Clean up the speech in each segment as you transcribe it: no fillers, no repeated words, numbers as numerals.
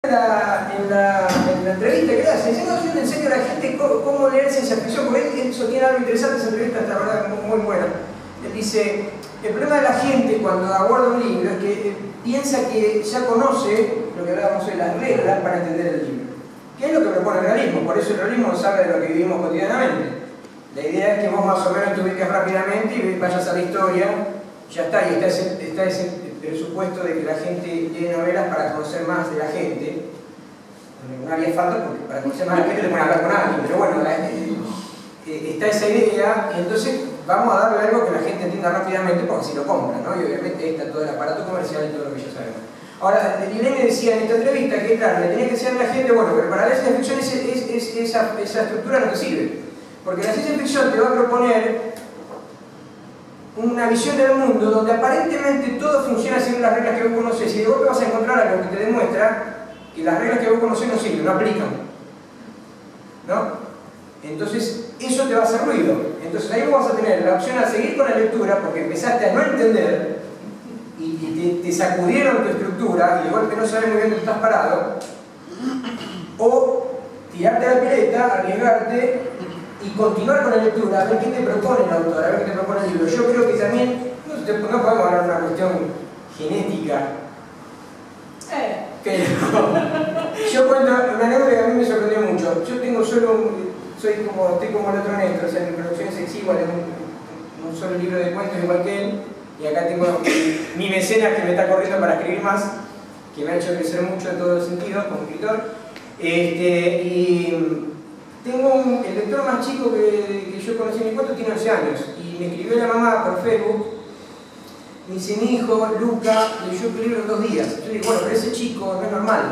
en la entrevista que le hace, dice, no, yo le enseño a la gente cómo leer ciencia ficción, porque él sostiene algo interesante, esa entrevista está, la verdad, muy buena. Él dice, el problema de la gente cuando aborda un libro es que piensa que ya conoce lo que hablábamos hoy, las reglas para entender el libro. ¿Qué es lo que propone el realismo? Por eso el realismo nos habla de lo que vivimos cotidianamente. La idea es que vos más o menos te ubiques rápidamente y vayas a la historia, ya está, y está ese presupuesto de que la gente lee novelas para conocer más de la gente. No haría falta porque para conocer más de la gente te ponen a hablar con alguien, pero bueno, está esa idea, y entonces vamos a darle algo que la gente entienda rápidamente porque si lo compra, ¿no? Y obviamente está todo el aparato comercial y todo lo que ya sabemos. Ahora, Lilén me decía en esta entrevista que, claro, le tenía que decir a la gente, bueno, pero para la ciencia ficción esa estructura no te sirve. Porque la ciencia ficción te va a proponer una visión del mundo donde aparentemente todo funciona según las reglas que vos conocés, y de golpe vas a encontrar algo que te demuestra que las reglas que vos conocés no sirven, no aplican, ¿no? Entonces eso te va a hacer ruido. Entonces ahí vos vas a tener la opción a seguir con la lectura porque empezaste a no entender y te sacudieron tu estructura y de golpe no sabes muy bien dónde estás parado, o tirarte a la pileta, arriesgarte y continuar con la lectura, a ver qué te propone el autor, a ver qué te propone el libro. Yo creo que también, no podemos hablar de una cuestión genética, pero yo cuento una anécdota que a mí me sorprendió mucho. Yo tengo estoy como el otro Néstor, o sea, mi producción es exigua, tengo un solo libro de cuentos igual que él, y acá tengo mi mecenas que me está corriendo para escribir más, que me ha hecho crecer mucho en todos los sentidos como escritor. Y tengo el lector más chico que yo conocí en mi cuento, tiene 11 años, y me escribió la mamá por Facebook, me dice, mi hijo, Luca, leyó tu libro en 2 días. Yo digo, bueno, pero ese chico no es normal.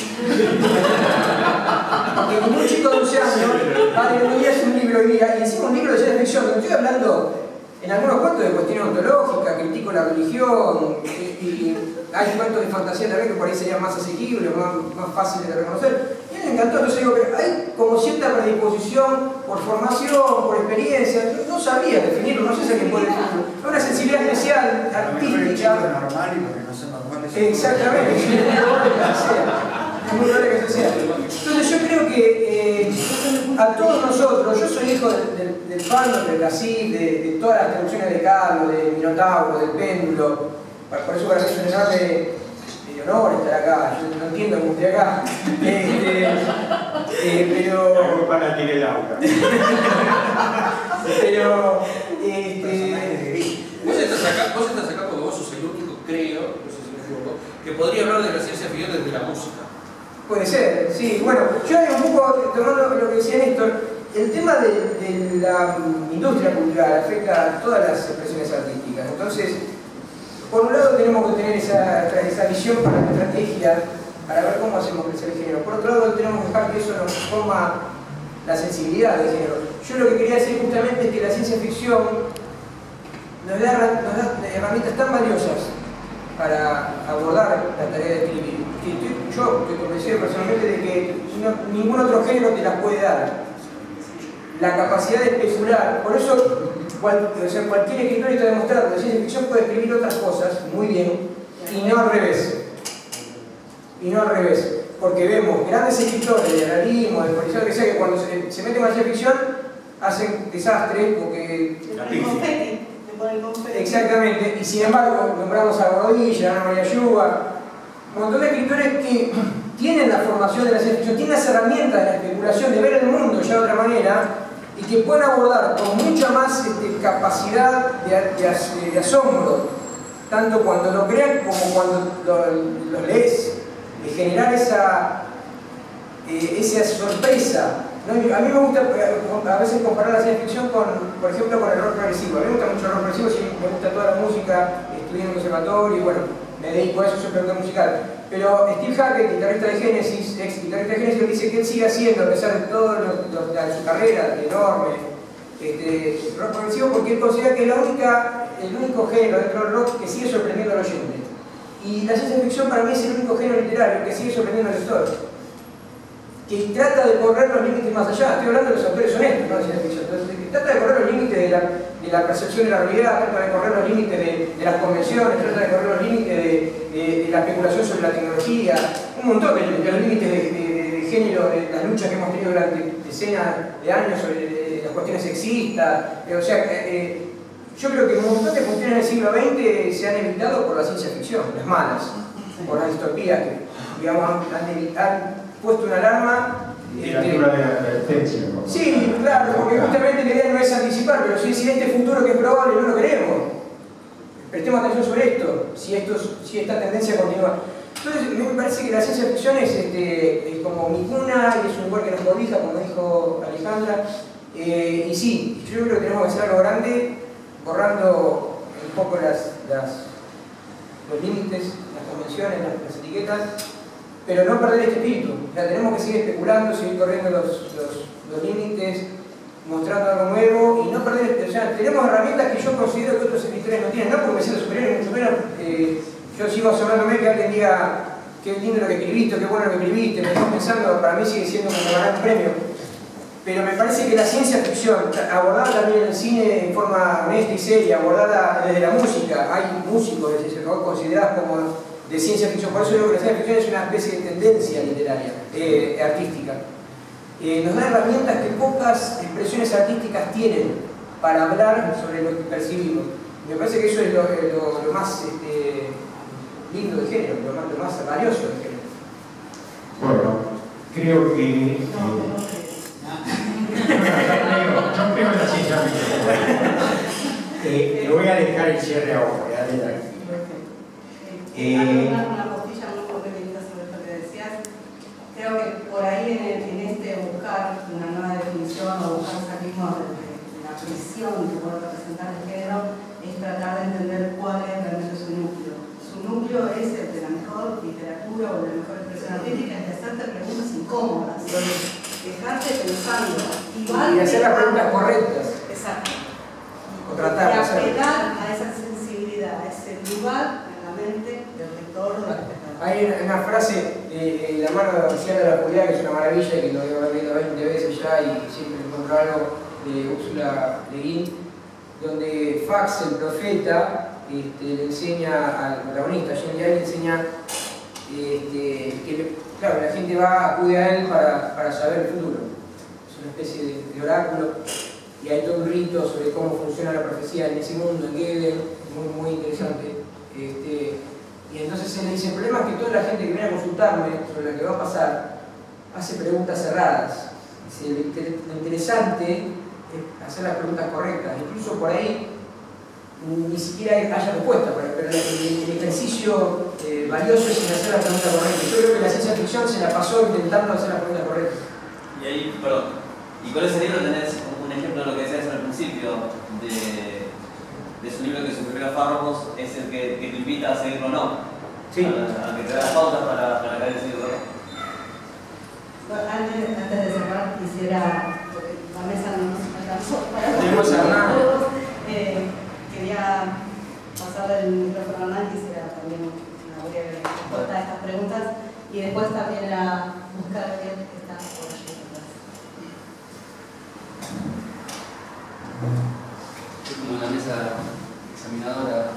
Porque como un chico de 11 años va a leer 2 días un libro hoy día, y encima un libro de ciencia ficción, no estoy hablando en algunos cuentos de cuestiones ontológicas, critico la religión, y hay cuentos de fantasía también que por ahí serían más asequibles, más fáciles de reconocer. Y a él le encantó, entonces digo, pero hay como cierta predisposición por formación, por experiencia, no sabía definirlo, no sé si alguien puede definirlo. Es una sensibilidad especial, artística. Normal y porque no son normales. Exactamente, es muy probable que así sea. Es muy probable que así sea. Entonces yo creo que a todos nosotros, yo soy hijo del fandom, del Brasil, de todas las traducciones de Carlos, de Minotauro, del Péndulo. Por eso para mí es un enorme honor estar acá. Yo no entiendo cómo estoy acá. Pero... para tirar el auto. Pero... Vos estás acá porque vos sos el único, creo, no sé si me equivoco, que podría hablar de la ciencia ficción desde la música. Puede ser, sí. Bueno, yo un poco, tomando lo que decía Néstor, el tema de la industria cultural afecta a todas las expresiones artísticas. Entonces, por un lado tenemos que tener esa visión para la estrategia, para ver cómo hacemos crecer el género. Por otro lado tenemos que dejar que eso nos forma la sensibilidad del género. Yo lo que quería decir justamente es que la ciencia ficción nos da herramientas tan valiosas para abordar la tarea de escribir. Yo estoy convencido personalmente de que ningún otro género te las puede dar. La capacidad de especular, por eso cualquier escritor está demostrado que la ciencia ficción puede escribir otras cosas muy bien y no al revés. Y no al revés. Porque vemos grandes escritores de realismo, de policía, que sea, que cuando se meten en la ciencia ficción hacen desastres porque... Exactamente, y sin embargo nombramos a Rodilla, a Ana María Yuba, un montón de escritores que tienen la formación de la ciencia ficción, tienen las herramientas de la especulación, de ver el mundo ya de otra manera, y que pueden abordar con mucha más capacidad de asombro, tanto cuando lo crean como cuando lo lees, de generar esa sorpresa. ¿No? A mí me gusta a veces comparar la ciencia ficción por ejemplo, con el rock progresivo. A mí me gusta mucho el rock progresivo, sí, me gusta toda la música, estudié en el conservatorio y bueno, me dedico a eso, soy productor musical. Pero Steve Hackett, guitarrista de Genesis, ex guitarrista de Genesis, dice que él sigue haciendo, a pesar de toda su carrera enorme, rock progresivo, porque él considera que es el único género dentro del rock que sigue sorprendiendo al oyente. Y la ciencia ficción para mí es el único género literario que sigue sorprendiendo al lector. que trata de correr los límites más allá. Estoy hablando de los autores honestos, ¿no? Que trata de correr los límites de la percepción de la realidad, trata de correr los límites de las convenciones, trata de correr los límites de la especulación sobre la tecnología, un montón de los límites de género, de las luchas que hemos tenido durante decenas de años sobre las cuestiones sexistas. O sea, yo creo que un montón de cuestiones del siglo XX se han evitado por la ciencia ficción, las malas, por las distopías que, digamos, han puesto una alarma. Literatura de advertencia, ¿no? Sí, claro, porque justamente la idea no es anticipar, pero si este futuro que es probable no lo queremos, prestemos atención sobre esto, si esta tendencia continúa. Entonces, me parece que la ciencia ficción es como mi cuna y es un lugar que nos cobija, como dijo Alejandra. Y sí, yo creo que tenemos que hacer algo grande, borrando un poco los límites, las convenciones, las etiquetas, pero no perder este espíritu. O sea, tenemos que seguir especulando, seguir corriendo los límites, mostrando algo nuevo y no perder. O sea, tenemos herramientas que yo considero que otros escritores no tienen, no porque me siento superior, ni mucho menos. Yo sigo asombrándome que alguien diga qué lindo lo que escribiste, qué bueno lo que escribiste, me estoy pensando, para mí sigue siendo como ganar un premio. Pero me parece que la ciencia ficción, abordada también en el cine en forma honesta y seria, abordada desde la música, hay músicos de ciencia ficción considerados como de ciencia ficción, por eso digo que la ciencia ficción es una especie de tendencia literaria, artística. Nos da herramientas que pocas expresiones artísticas tienen para hablar sobre lo que percibimos. Me parece que eso es lo más lindo del género, lo más valioso del género. Bueno, creo que... yo creo en la ciencia ficción. Le voy a dejar el cierre ahora, quédate tranquilo. Una postilla muy complementaria sobre esto que decías. Creo que por ahí en este buscar una nueva definición o buscar salimos de la presión que puede representar el género, es tratar de entender cuál es realmente su núcleo. Su núcleo es el de la mejor literatura o de la mejor expresión artística, es de hacerte preguntas incómodas, dejarte pensando y hacer las preguntas correctas. Exacto. O tratar de hacerlo. Y apelar a esa sensibilidad, a ese lugar en la mente del lector o del espectador. Hay una frase de La mano anciana de la oscuridad, que es una maravilla, que lo he leído 20 veces ya y siempre encuentro algo, de Úrsula Le Guin, donde Fax, el profeta, le enseña al protagonista, Jean Liao, le enseña que claro, la gente acude a él para saber el futuro. Es una especie de oráculo y hay todo un rito sobre cómo funciona la profecía en ese mundo, en Gödel, muy interesante. Y entonces él dice, el problema es que toda la gente que viene a consultarme sobre lo que va a pasar hace preguntas cerradas. Dice, lo interesante es hacer las preguntas correctas, incluso por ahí ni siquiera haya respuesta, pero el ejercicio valioso es en hacer la pregunta correcta. Yo creo que la ciencia ficción se la pasó intentando hacer la pregunta correcta. Y ahí, perdón, y con ese libro tenés un ejemplo de lo que decías al principio, de su libro, que sus primeros párrafos es el que te invita a seguirlo o no. Sí. A que te da pautas para caer seguirlo o no. Bueno, antes de cerrar, quisiera, porque la mesa no nos alcanzó para todos, quería pasarle el micrófono a Hernán, quisiera también una breve respuesta a estas preguntas y después también la buscar que está por allí atrás. Como la mesa examinadora.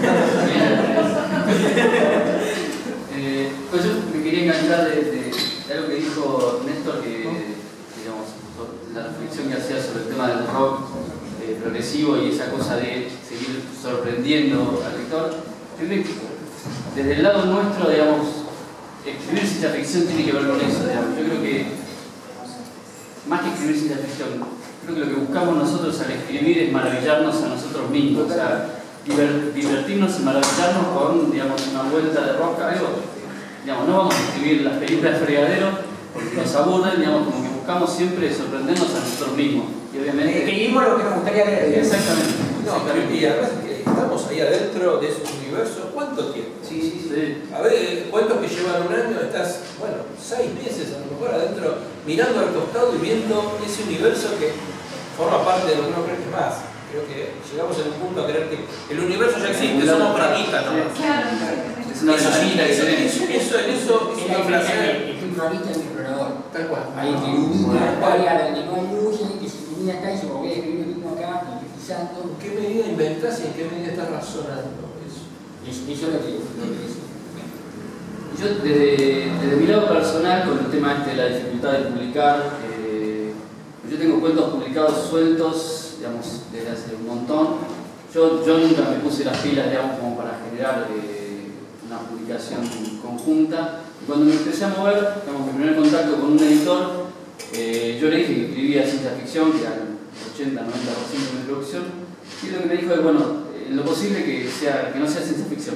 Pues yo me quería enganchar de algo que dijo Néstor, que digamos, la reflexión que hacía sobre el tema del rock progresivo y esa cosa de seguir sorprendiendo al lector. Desde el lado nuestro, digamos, escribir ciencia ficción tiene que ver con eso, digamos. Yo creo que, más que escribir ciencia ficción, creo que lo que buscamos nosotros al escribir es maravillarnos a nosotros mismos, o sea, divertirnos y maravillarnos con, digamos, una vuelta de rosca, algo. Digamos, no vamos a escribir las películas de fregadero porque nos aburren, digamos, como que buscamos siempre sorprendernos a nosotros mismos. Y obviamente... Escribimos lo que nos gustaría leer. Exactamente. No, y además que estamos ahí adentro de ese universo, ¿cuánto tiempo? Sí. A ver, ¿cuántos que llevan un año? Estás, bueno, 6 meses a lo mejor adentro, mirando al costado y viendo ese universo que forma parte de lo que uno cree que es más. Creo que llegamos en un punto a creer que el universo ya existe, somos braguitas, ¿no? Claro. Es una Eso ventanita diferente. en eso es una frase. un realista y un explorador. Tal cual. Ahí que ilumina el área donde no hay luz, y que se ilumina acá y se voy a escribir lo mismo acá, profundizando. ¿En qué medida inventás y en qué medida estás razonando eso? Eso es lo que es. Yo desde mi lado personal, con el tema de la dificultad de publicar, yo tengo cuentos publicados sueltos, digamos, desde hace un montón. Yo nunca me puse las pilas, digamos, como para generar una publicación conjunta. Y cuando me empecé a mover, digamos, mi primer contacto con un editor, yo le dije que escribía ciencia ficción, que era el 80-90% de mi producción, y lo que me dijo es, bueno, en lo posible que no sea ciencia ficción.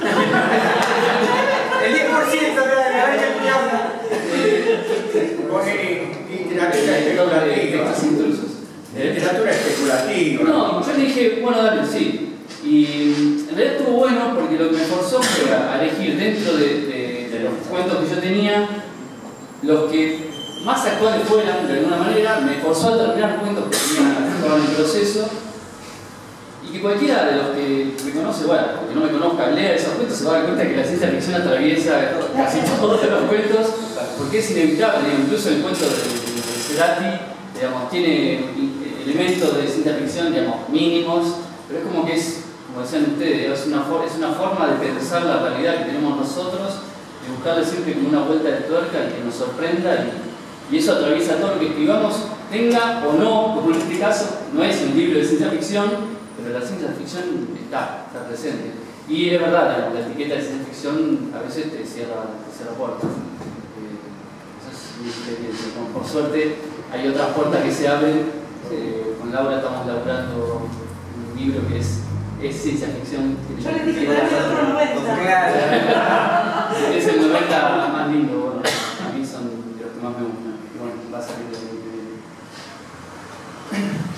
El 10% de la vez que habla. Pone literatura especulativa. Literatura especulativa. No, yo le dije, bueno, dale, sí. Y en realidad estuvo bueno porque lo que me forzó fue a elegir dentro de los cuentos que yo tenía, los que más actuales fueran, de alguna manera, me forzó a terminar cuentos que estaban en proceso. Y que cualquiera de los que me conoce, bueno, que no me conozca, lea esos cuentos, se va a dar cuenta que la ciencia ficción atraviesa casi todos los cuentos, porque es inevitable. Incluso el cuento de Cerati, digamos, tiene elementos de ciencia ficción, digamos, mínimos, pero es como que es, como decían ustedes, es una forma de pensar la realidad que tenemos nosotros, de buscarle siempre como una vuelta de tuerca y que nos sorprenda, y eso atraviesa todo lo que escribamos, tenga o no, como en este caso, no es un libro de ciencia ficción, pero la ciencia ficción está presente. Y es verdad, la etiqueta de ciencia ficción a veces te cierra puertas. Esa es mi experiencia. Por suerte hay otras puertas que se abren. Con Laura estamos laburando un libro que es ciencia ficción. Yo les dije, dame otro 90. Claro. Es el 90 más lindo. Bueno, a mí son de los que más me gustan. Y bueno, va a salir el año que viene.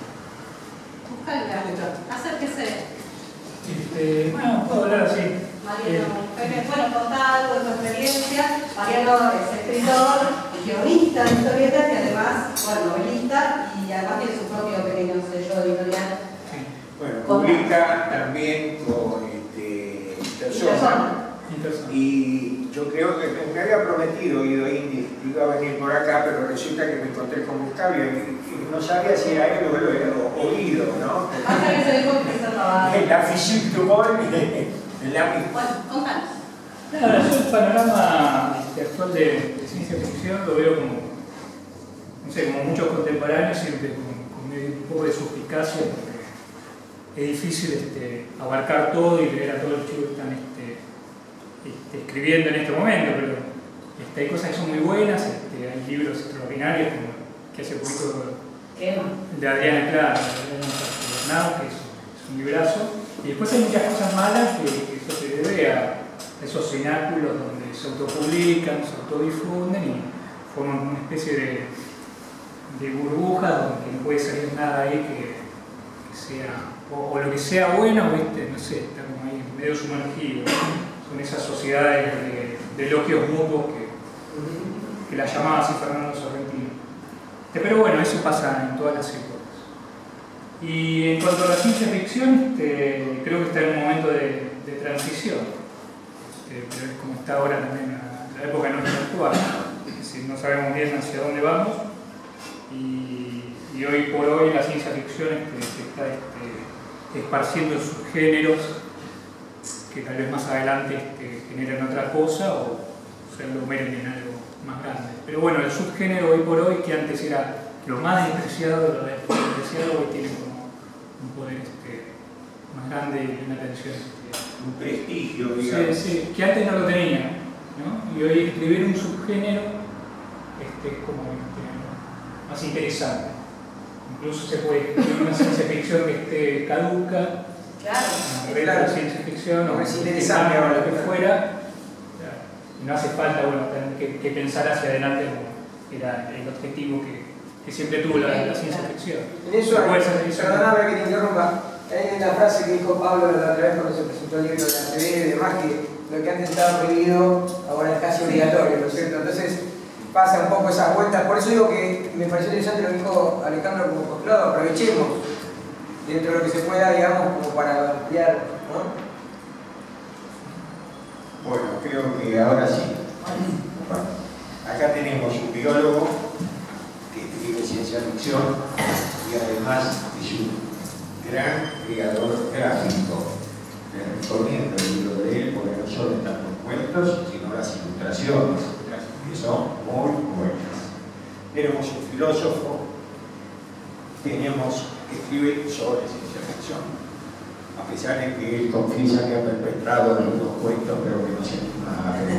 Acérquese. Bueno, puedo hablar así. Mariano, bueno, contá algo de tu experiencia. Mariano es escritor, guionista de historietas y además, bueno, novelista y además tiene su propio pequeño sello editorial. Bueno, publica también con Persona. Y yo creo que me había prometido Guido Indi, iba a venir por acá, pero resulta que me encontré con Octavio y no sabía si era él o lo oído, ¿no? Pasa que se dijo que se trataba. La physique du monde en la misma. Bueno, contanos. Nada, yo el panorama actual de ciencia ficción lo veo como, no sé, como muchos contemporáneos, siempre con un poco de suspicacia, porque es difícil abarcar todo y leer a todos los chicos que están escribiendo en este momento, pero hay cosas que son muy buenas, hay libros extraordinarios, como que hace poquito el de Adriana Clara, que es un librazo, y después hay muchas cosas malas que eso se debe a esos cenáculos donde se autopublican, se autodifunden y forman una especie de burbuja donde no puede salir nada ahí que sea, o lo que sea bueno, no sé, estamos ahí medio sumergidos, con esas sociedades de elogios mutuos que la llamaba así Fernando Sorrentino. Pero bueno, eso pasa en todas las épocas. Y en cuanto a la ciencia ficción, creo que está en un momento de transición, pero es como está ahora también la época nuestra actual, es decir, no sabemos bien hacia dónde vamos, y hoy por hoy la ciencia ficción se está esparciendo en subgéneros que tal vez más adelante generen otra cosa o se aglomeren en algo más grande. Pero bueno, el subgénero hoy por hoy, que antes era lo más despreciado, hoy tiene como un poder más grande y una atención. Un prestigio, digamos. Sí, que antes no lo tenía, ¿no? Y hoy escribir un subgénero es como más interesante. Incluso se puede escribir una ciencia ficción que esté caduca, una novela de ciencia ficción o es interesante o lo que fuera. No hace falta tener que pensar hacia adelante como era el objetivo que siempre tuvo la ciencia ficción. En eso, perdóname que te interrumpa, hay una frase que dijo Pablo la otra vez cuando se presentó el libro de la TV y demás, que lo que antes estaba prohibido ahora es casi obligatorio, ¿no es cierto? Entonces pasa un poco esas vueltas, por eso digo que me pareció interesante lo que dijo Alejandro como postulado, aprovechemos dentro de lo que se pueda, digamos, como para ampliar, ¿no? Bueno, creo que ahora sí. acá tenemos un biólogo que escribe ciencia ficción y además es un gran creador gráfico. Les recomiendo el libro de él porque no solo están los cuentos, sino las ilustraciones, que son muy buenas. Tenemos un filósofo, tenemos que escribe sobre ciencia ficción, a pesar de que él confiesa que ha perpetrado algunos cuentos, pero que no se anima a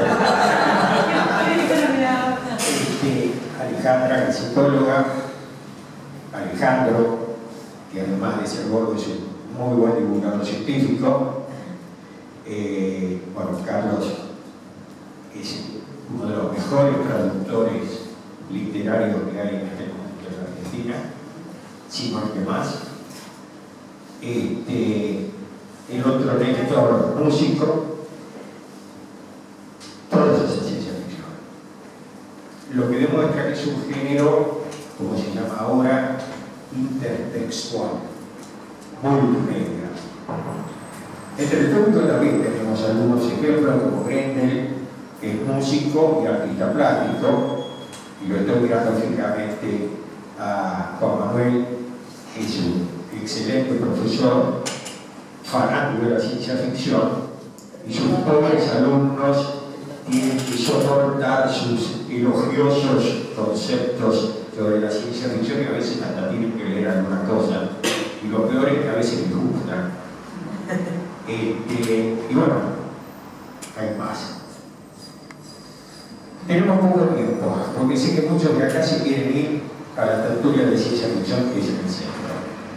reventar. Alejandra, la psicóloga, Alejandro, que además de ser gordo es un muy buen divulgador científico. Bueno, Carlos es uno de los mejores traductores literarios que hay en este momento en la Argentina, si no es que más. El otro Néstor, músico, todo eso es ciencia ficción. Lo que demuestra que es un género, como se llama ahora, intertextual, multimedia. Entre el público también tenemos algunos ejemplos, como Grendel, que es músico y artista plástico, y lo estoy mirando fijamente a Juan Manuel, que es un excelente profesor, fanático de la ciencia ficción, y sus pobres alumnos tienen que soportar sus elogiosos conceptos sobre la ciencia ficción y a veces hasta tienen que leer alguna cosa, y lo peor es que a veces les gustan. Y bueno, hay más. Tenemos poco tiempo, porque sé que muchos de acá se quieren ir a la tertulia de ciencia ficción que es en el centro.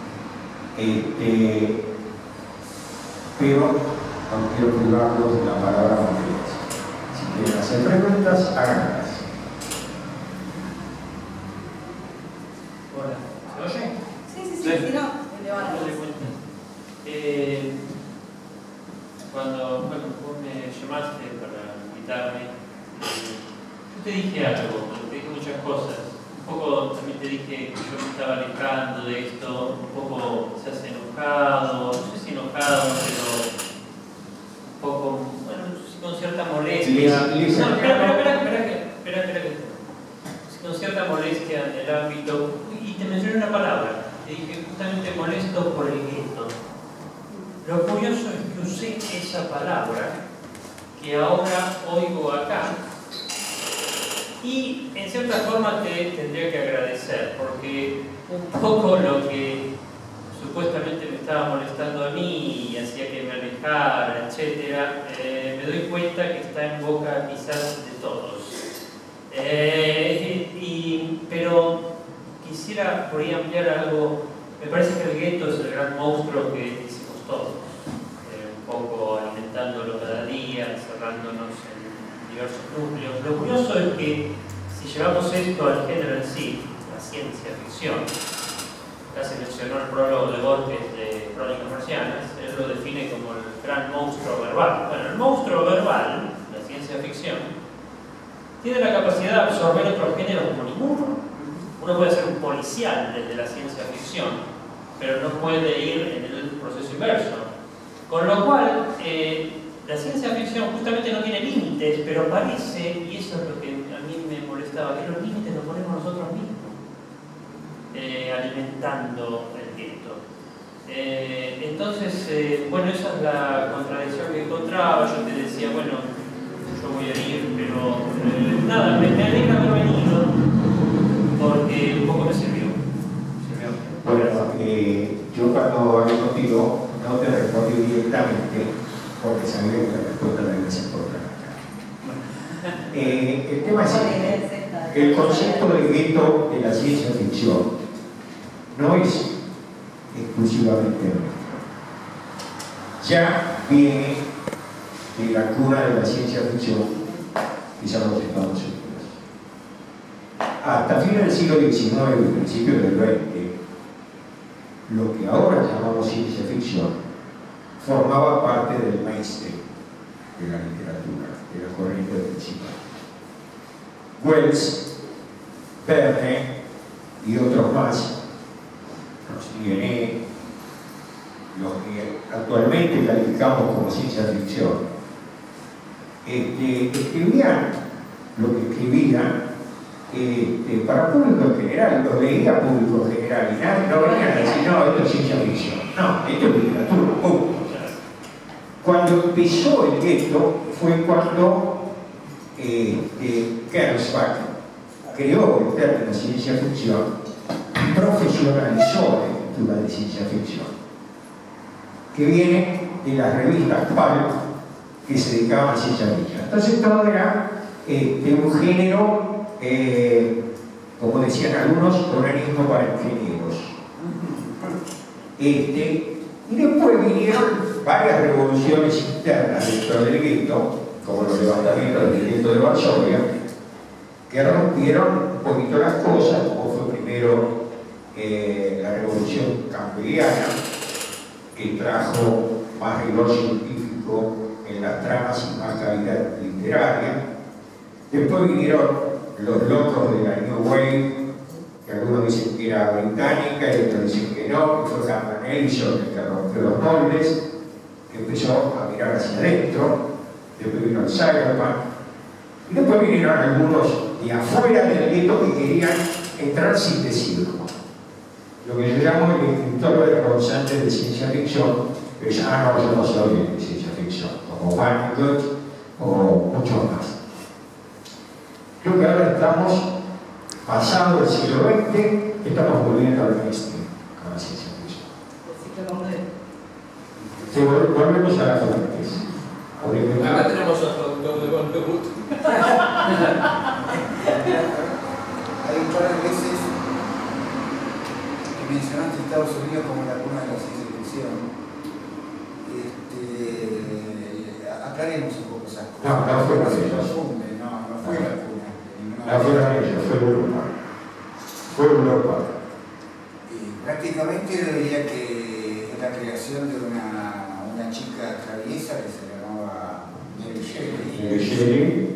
Pero no quiero privarlos de la palabra ustedes. Si quieren hacer preguntas, háganlas. Hola, ¿se oye? Sí, si no, el debate. Cuando vos me llamaste para invitarme, yo te dije algo, te dije muchas cosas. Un poco también te dije que yo me estaba alejando de esto, un poco se has enojado, no sé si enojado, pero un poco, bueno, con cierta molestia. No, espera, con cierta molestia en el ámbito, y te mencioné una palabra, te dije justamente molesto por el gueto. Lo curioso es que usé esa palabra que ahora oigo acá y en cierta forma te tendría que agradecer, porque un poco lo que supuestamente me estaba molestando a mí y hacía que me alejara, etc., me doy cuenta que está en boca quizás de todos. Pero quisiera por ahí ampliar algo. Me parece que el gueto es el gran monstruo que hicimos todos, un poco alimentándolo cada día, cerrándonos en diversos núcleos. Lo curioso es que si llevamos esto al género en sí, la ciencia ficción, acá se mencionó el prólogo de Borges de Crónicas Marcianas, él lo define como el gran monstruo verbal. Bueno, el monstruo verbal, la ciencia ficción, tiene la capacidad de absorber otros géneros como ninguno. Uno puede ser un policial desde la ciencia ficción, pero no puede ir en el proceso inverso. Con lo cual, la ciencia ficción justamente no tiene límites, pero parece, y eso es lo que a mí me molestaba, que los límites los ponemos nosotros mismos, alimentando el gueto. Entonces, bueno, esa es la contradicción que encontraba. Yo te decía, bueno, yo voy a ir, pero nada, me alegra haber venido, porque un poco me sirvió. Bueno, yo cuando hablé contigo no te respondí directamente porque sabía que la respuesta la ibas a encontrar acá. El tema es el concepto de gueto de la ciencia ficción no es exclusivamente nuestro. Ya viene de la cuna de la ciencia ficción, quizás los Estados Unidos. Hasta fines del siglo XIX y principios del XX, lo que ahora llamamos ciencia ficción formaba parte del mainstream de la literatura, de la corriente principal. Wells, Verne y otros más, Rossini, los que actualmente calificamos como ciencia ficción, escribían lo que escribía para público en general, lo leía público en general, y nadie no venía a decir, no, esto es ciencia ficción, no, esto es literatura, punto. Cuando empezó el gueto fue cuando Kersbach creó el término ciencia ficción, profesionalizó la escritura de ciencia ficción, que viene de las revistas pulp que se dedicaban a ciencia ficción. Entonces todo era un género, como decían algunos, organismo para ingenieros. Y después vinieron varias revoluciones internas dentro del gueto, como los levantamientos del gueto de Varsovia, que rompieron un poquito las cosas, como fue primero la revolución campbelliana, que trajo más rigor científico en las tramas y más calidad literaria. Después vinieron los locos de la New Wave, que algunos dicen que era británica y otros dicen que no, que fue Cameron Ellison el que rompió los moldes, que empezó a mirar hacia adentro. Después vino el cyberpunk, y después vinieron algunos de afuera del gueto que querían entrar sin decirlo. Lo que yo llamo el escritor responsable de ciencia ficción, que es, no, yo no soy de ciencia ficción, como Vannegut o muchos más. Creo que ahora estamos pasado el siglo XX, estamos volviendo al mainstream con la ciencia ficción. Sí, volvemos a las fuentes. Acá tenemos al productor de Vannegut. Hay un par de veces que mencionaste Estados Unidos como la cuna de la ciencia ficción. Aclaremos un poco esas cosas. No fue la cuna. No fue la cuna. No fue la cuna, fue Europa. Fue Europa. Y prácticamente yo diría que es la creación de una chica traviesa que se llamaba Mary Shelley.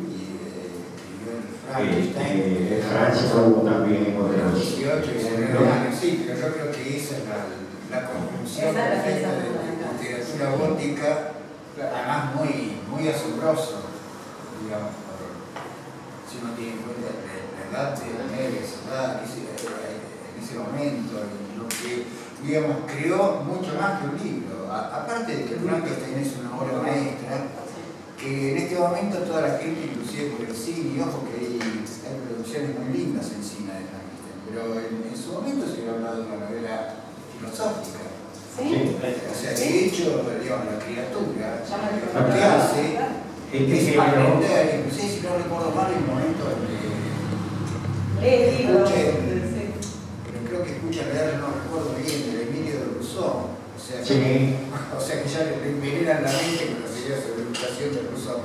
En Francia hubo también otros. Sí, pero yo creo que esa es la conclusión perfecta de la literatura gótica, además muy asombroso, digamos, si uno tiene en cuenta la edad de Neves, en ese momento, y lo que, digamos, creó mucho más que un libro. Aparte de que Frankenstein es una obra maestra, que en este momento toda la gente, inclusive por el cine, ojo que hay producciones muy lindas en cine de Frankenstein, pero en su momento se había hablado de una novela filosófica. ¿Sí? O sea, de hecho, digamos, la criatura lo que hace es aprender, inclusive si no recuerdo mal el momento en que pero creo que escucha leer, no recuerdo bien, de Emilio de Rousseau. O sea que ya le envenenan la mente con las ideas sobre la educación de Rousseau.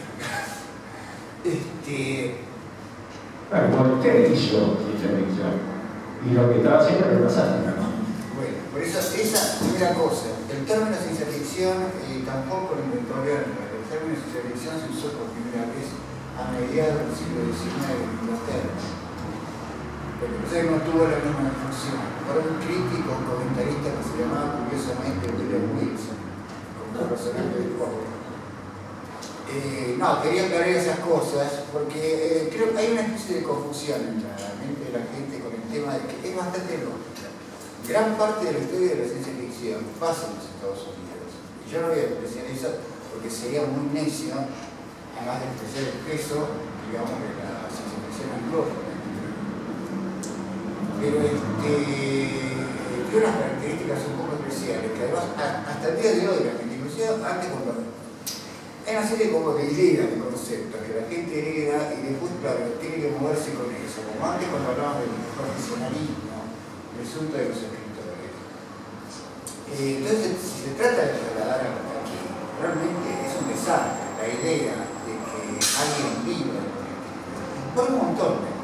Bueno, Voltaire hizo ciencia ficción, y lo que estaba haciendo era una sátira, ¿no? Bueno, por eso esa primera cosa, el término ciencia ficción tampoco lo inventó Werner. El término ciencia ficción se usó por primera vez a mediados del siglo XIX en Inglaterra. Pero no tuvo la misma difusión. Para un crítico, un comentarista que se llamaba curiosamente William Wilson, como un personaje del pobre. No, quería aclarar esas cosas porque creo que hay una especie de confusión en la mente de la gente con el tema de que es bastante lógica. Gran parte de la historia de la ciencia ficción pasa en los Estados Unidos. Y yo no voy a apreciar eso porque sería muy necio, además de apreciar el peso, digamos, de la ciencia ficción anglófona. Pero tiene unas características un poco especiales que además hasta el día de hoy la gente, inclusive antes cuando hay una serie como de ideas, de conceptos que la gente hereda y después, claro, tiene que moverse con eso, como antes cuando hablábamos del profesionalismo resulta de los escritores. Entonces, si se trata de trasladar aquí, realmente es un desastre la idea de que alguien viva por un montón de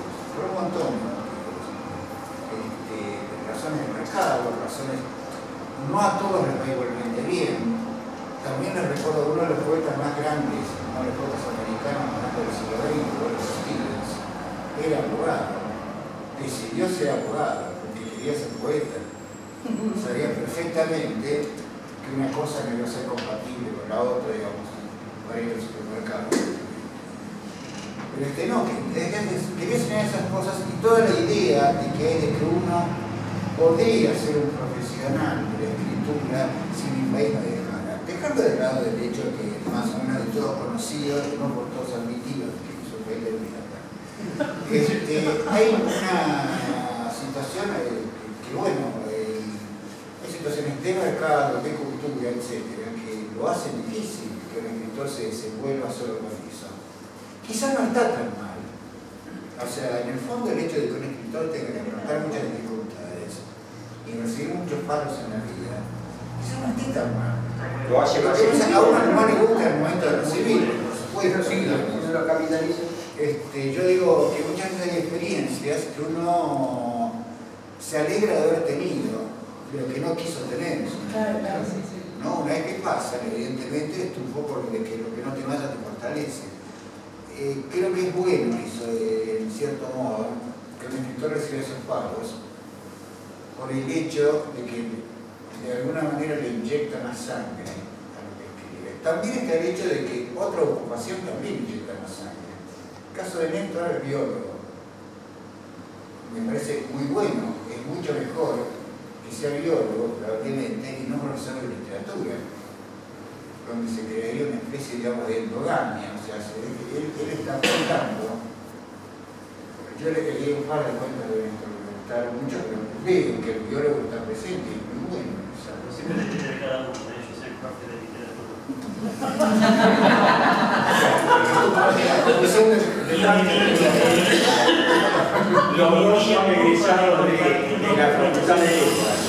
razones de mercado, razones, no a todos les va igualmente bien. También les recuerdo uno de los poetas más grandes, uno de los poetas americanos más grandes del siglo XX, Wallace Stevens, era abogado, decidió ser abogado porque quería ser poeta. Sabía perfectamente que una cosa no iba a ser compatible con la otra, digamos, para ir al supermercado. Pero no, quería enseñar esas cosas y toda la idea de que hay de que uno podría ser un profesional de la escritura sin invadir de dejar. Dejando de lado el hecho que más o menos de todos conocidos, no por todos admitidos, que es un país de acá. Hay una situación que bueno, hay situaciones de mercado, de cultura, etcétera, que lo hacen difícil que un escritor se desenvuelva solo con eso. Quizás no está tan mal. O sea, en el fondo el hecho de que un escritor tenga que enfrentar muchas dificultades y recibir muchos palos en la vida, quizás no esté tan mal. Lo hace más a uno no le gusta el momento de recibirlo, por supuesto. Sí, lo capitaliza. Yo digo que muchas veces hay experiencias que uno se alegra de haber tenido, pero que no quiso tener. Claro, sí. ¿No? Una vez que pasan, evidentemente, es un poco lo que no te vaya te fortalece. Creo que es bueno eso, en cierto modo, que un escritor reciba esos pagos por el hecho de que de alguna manera le inyecta más sangre a lo que escribe. También está el hecho de que otra ocupación también inyecta más sangre. El caso de Néstor, el biólogo, me parece muy bueno, es mucho mejor que sea biólogo, probablemente, y no profesor de literatura, donde se crearía una especie, digamos, de endogamia. O sea, él está contando. Yo le leí un par de cuentas de Néstor, me gustaron mucho, pero veo que el biólogo está presente y es muy bueno. Siempre depende de cada uno de ellos ser parte de la literatura. Los dos son egresados de la Facultad de Letras.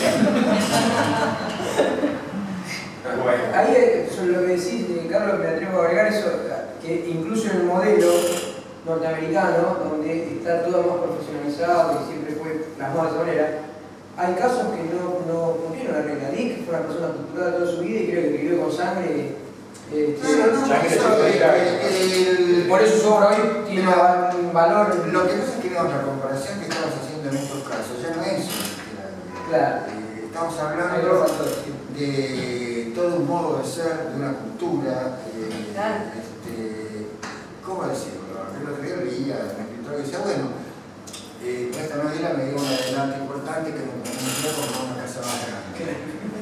Bueno. Ahí, sobre lo que decís, Carlos, me atrevo a agregar eso, que incluso en el modelo norteamericano, donde está todo más profesionalizado y siempre fue plasmado de esa manera, hay casos que no cumplieron la regla. Dick fue una persona cultural toda su vida y creo que vivió con sangre. Por eso su obra hoy tiene un valor. Lo que pasa es que la comparación que estamos haciendo en estos casos ya no es claro. Estamos hablando de todo un modo de ser, de una cultura, ¿cómo decirlo? El otro día leía a un escritor que decía, bueno, esta novela me dio un adelanto importante que me permitió comprar una casa más grande.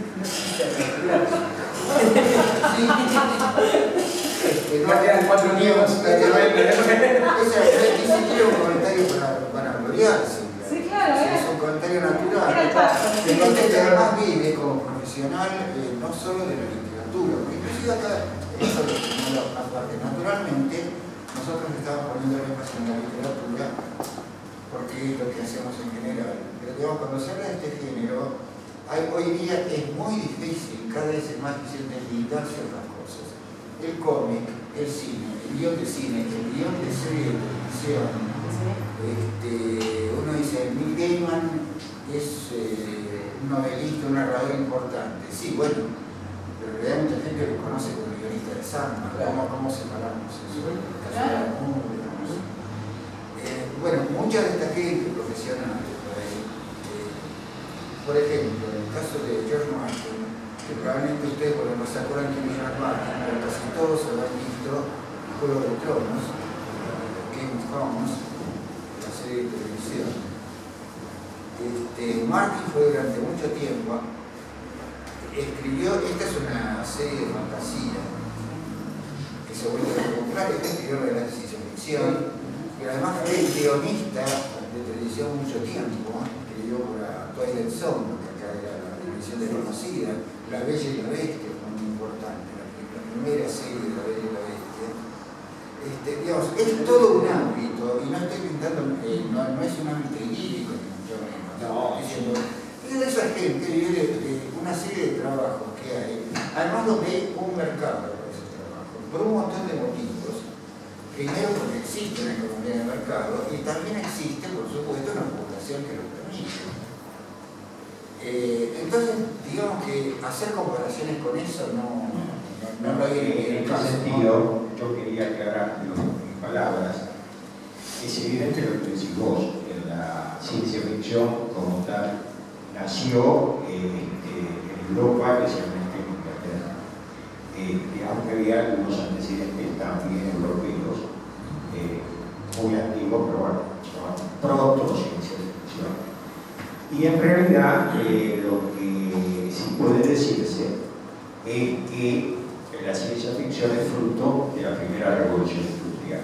No quedan 4 niños. Ese ni siquiera un comentario para gloriarse. Sí, claro, es un comentario natural. El contexto además vive como profesional no solo de la literatura, porque inclusive acá, eso aparte, naturalmente, nosotros estamos poniendo énfasis en la literatura porque es lo que hacemos en general. Pero digamos, cuando se habla de este género, hoy día es muy difícil, cada vez es más difícil deslindar ciertas cosas. El cómic, el cine, el guión de cine, el guión de serie de televisión. Uno dice, Neil Gaiman es un novelista, un narrador importante. Sí, bueno, pero en realidad mucha gente lo conoce como el guionista de Sandman. ¿Cómo separamos eso? Bueno, mucha de esta gente profesional, por ejemplo, en el caso de George Martin, que probablemente ustedes, bueno, no se acuerdan quién es George Martin, pero casi todos habrán visto Juego de Tronos, Game of Thrones, la serie de televisión. Martin fue durante mucho tiempo, escribió, esta es una serie de fantasía que se vuelve popular, escribió de la ciencia ficción, pero además fue guionista de televisión mucho tiempo, escribió para Twilight Zone, que acá era la televisión desconocida, La Bella y la Bestia, fue muy importante, la primera serie de La Bella y la Bestia. Digamos, es todo un ámbito, y no estoy pintando, no es un ámbito idílico, ni mucho menos. No, es de esa gente, de una serie de trabajos que hay, además donde hay un mercado para ese trabajo, por un montón de motivos. Primero porque existe una economía de mercado y también existe, por supuesto, una población que lo permite. Entonces, digamos que hacer comparaciones con eso no lo hay en este sentido, yo quería aclarar mis palabras. Es evidente lo que decís vos, que la ciencia ficción como tal nació en Europa, especialmente en Inglaterra. Aunque había algunos antecedentes también europeos, muy antiguo, pero bueno, proto-ciencia ficción. Y en realidad lo que sí puede decirse es que la ciencia ficción es fruto de la primera revolución industrial.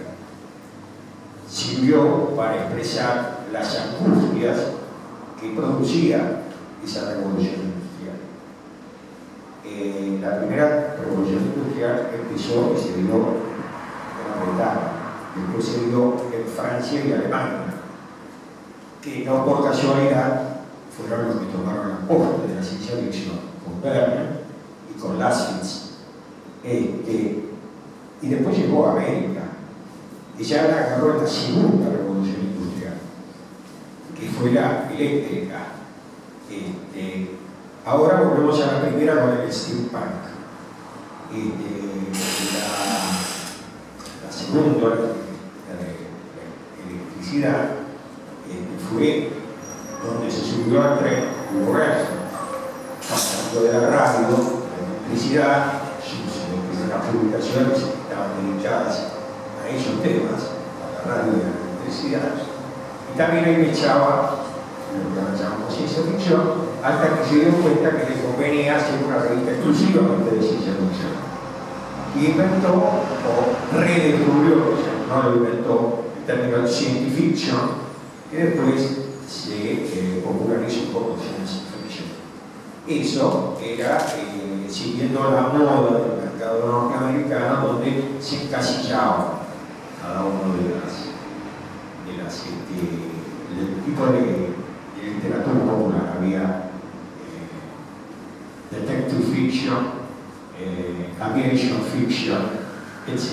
Sirvió para expresar las angustias que producía esa revolución industrial. La primera revolución industrial empezó y se dio en Gran Bretaña, después se dio en Francia y Alemania, que no por casualidad fueron los que tomaron la posta de la ciencia ficción, con Verne y con Laswitz. Y después llegó a América, y ya la agarró en la segunda revolución industrial, que fue la eléctrica. Ahora volvemos a la primera con el steampunk. La segunda, la electricidad, fue donde se subió al tren Hugo Gerson, pasando de la radio, la electricidad, las publicaciones estaban dedicadas a esos temas, a la radio y a la electricidad, y también ahí echaba lo que llamamos ciencia ficción, hasta que se dio cuenta que le convenía hacer una revista exclusivamente de ciencia ficción. Y inventó, o redescubrió, no lo inventó, el término science fiction, que después se popularizó como ciencia ficción. Eso era siguiendo la moda del mercado norteamericano, donde se encasillaba cada uno del tipo de literatura popular. Había detective fiction, aviation fiction, etc.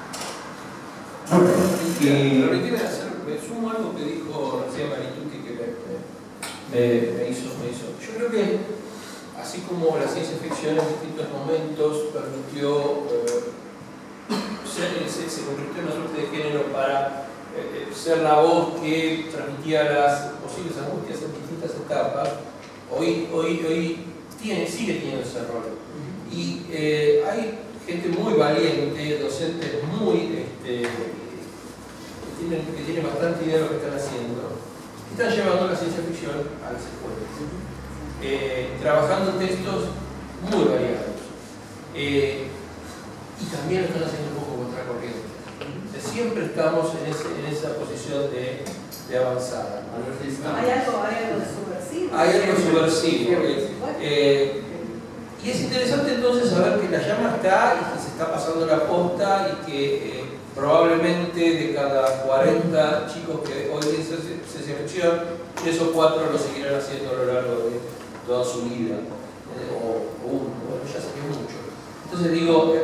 Me sumo a algo que dijo García Maritucci que me hizo. Yo creo que así como la ciencia ficción en distintos momentos permitió, se convirtió en una suerte de género para ser la voz que transmitía las posibles angustias en distintas etapas, hoy sigue teniendo ese rol. Y hay gente muy valiente, docentes que tienen bastante idea de lo que están haciendo, que están llevando la ciencia ficción a las escuelas, trabajando en textos muy variados. Y también lo están haciendo un poco contracorriente. Siempre estamos en esa posición de avanzada. Hay algo subversivo. Hay algo subversivo. Y es interesante entonces saber que la llama está y que se está pasando la posta y que probablemente de cada 40 chicos que hoy dicen ciencia ficción, 3 o 4 lo seguirán haciendo a lo largo de toda su vida. O uno, bueno, ya sería mucho. Entonces digo,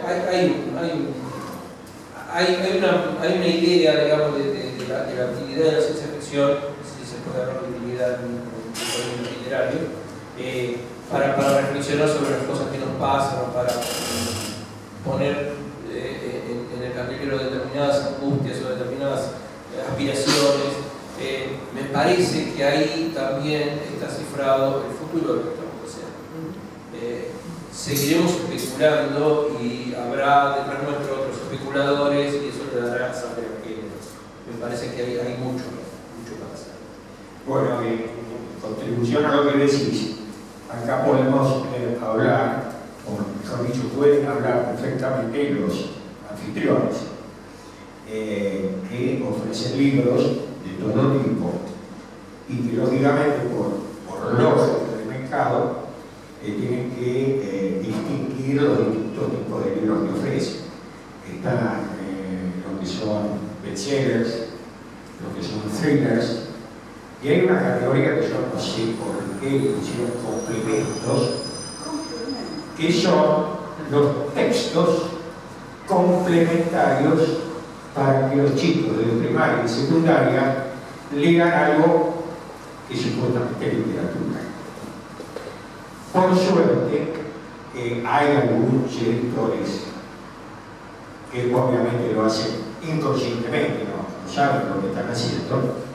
hay una idea, digamos, de la actividad de la ciencia ficción, si se puede hablar de utilidad en un término literario, para reflexionar sobre las cosas que nos pasan, para poner en el candelero determinadas angustias o determinadas aspiraciones. Me parece que ahí también está cifrado el futuro de lo que estamos haciendo. Seguiremos especulando y habrá detrás nuestro otros especuladores y eso le dará sangre a géneros. Me parece que hay mucho para hacer. Bueno, en contribución a lo que decís, acá podemos hablar, o mejor dicho, pueden hablar perfectamente los anfitriones que ofrecen libros de todo tipo y que lógicamente por lógica del mercado tienen que distinguir los distintos tipos de libros que ofrecen. Están lo que son bestsellers, lo que son thrillers, y hay una categoría que yo no sé por qué le pusieron complementos, que son los textos complementarios para que los chicos de primaria y secundaria lean algo que supuestamente es literatura. Por suerte, hay algunos editores que obviamente lo hacen inconscientemente, no saben lo que están haciendo,